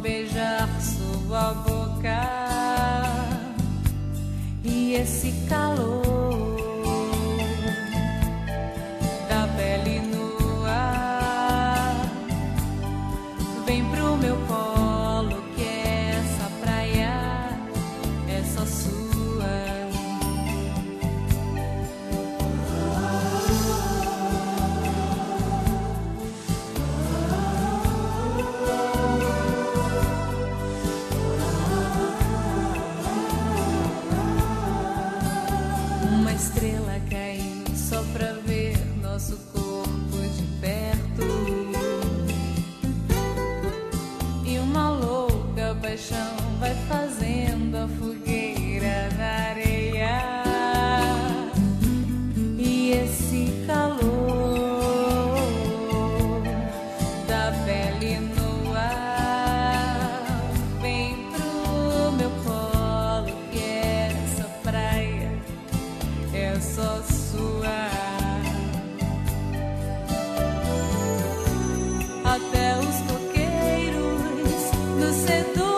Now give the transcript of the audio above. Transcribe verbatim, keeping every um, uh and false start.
beijar sua boca e esse calor da pele nua. Vem pro meu colo que essa praia é só sua. Uma estrela caiu só pra ver nosso corpo de perto, e uma louca paixão vai fazendo a fogueira na areia. E esse calor da pele nua vem pro meu colo que essa praia é só sua. Até os coqueiros no setor